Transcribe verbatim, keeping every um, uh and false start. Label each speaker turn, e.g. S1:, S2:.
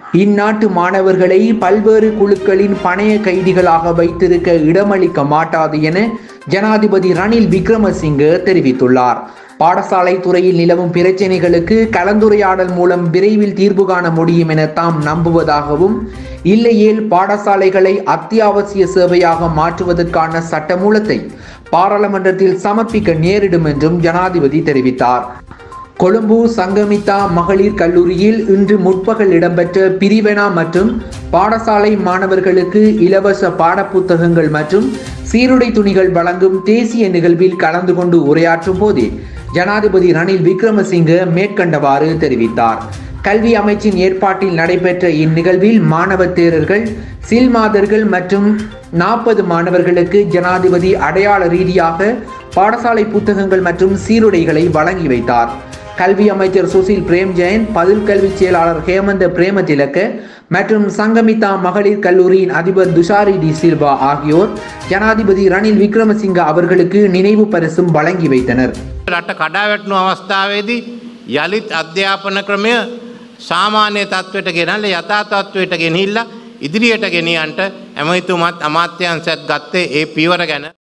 S1: இந்நாட்டு மாணவர்களை பல்வேறு குழுக்களின் பணைய கைதிகளாக வைத்திருக்க இடமளிக்க மாட்டாது என ஜனாதிபதி ரணில் விக்ரமசிங்க தெரிவித்துள்ளார். பாடசாலை துறையில் நிலவும் பிரச்சினைகளுக்கு கலந்துரையாடல் மூலம் விரைவில் தீர்வு காண முடியும் என தாம் நம்புவதாகவும், இல்லையேல் பாடசாலைகளை அத்தியாவசிய சேவையாக மாற்றுவதற்கான சட்டமூலத்தை பாராளுமன்றத்தில் சமர்ப்பிக்க நேரிடும் என்றும் ஜனாதிபதி தெரிவித்தார். கொழும்பு சங்கமித்தா மகளிர் கல்லூரியில் இன்று முற்பகல் இடம்பெற்ற பிரிவெனா மற்றும் பாடசாலை மாணவர்களுக்கு இலவச பாடப்புத்தகங்கள் மற்றும் சீருடை துணிகள் வழங்கும் தேசிய நிகழ்வில் கலந்து கொண்டு உரையாற்றும் போதே ஜனாதிபதி ரணில் விக்ரமசிங்க மேற்கண்டவாறு தெரிவித்தார். கல்வி அமைச்சின் ஏற்பாட்டில் நடைபெற்ற இந்நிகழ்வில் மாணவ தேரர்கள், சில்மாதர்கள் மற்றும் நாற்பது மாணவர்களுக்கு ஜனாதிபதி அடையாள ரீதியாக பாடசாலை புத்தகங்கள் மற்றும் சீருடைகளை வழங்கி வைத்தார். கல்வி அமைச்சர் சுசில் பிரேம்ஜெயன், பதில் கல்வி செயலாளர் ஹேமந்த பிரேமதிலக்க மற்றும் சங்கமித்தா மகளிர் கல்லூரியின் அதிபர் துஷாரி டி சில்வா ஆகியோர் ஜனாதிபதி ரணில் விக்ரமசிங்க அவர்களுக்கு நினைவு பரிசும் வழங்கி வைத்தனர்.
S2: රට කඩාවැටුණු අවස්ථාවේදී යළිත් අධ්‍යාපන ක්‍රමය සාමාන්‍ය තත්ත්වයට ගෙනල්ලා යථා තත්ත්වයට ගෙනහිල්ලා ඉදිරියට ගෙනියන්නට ඇමතිතුමත් අමාත්‍යාංශයත් ගත්තේ ඒ පියවර ගැන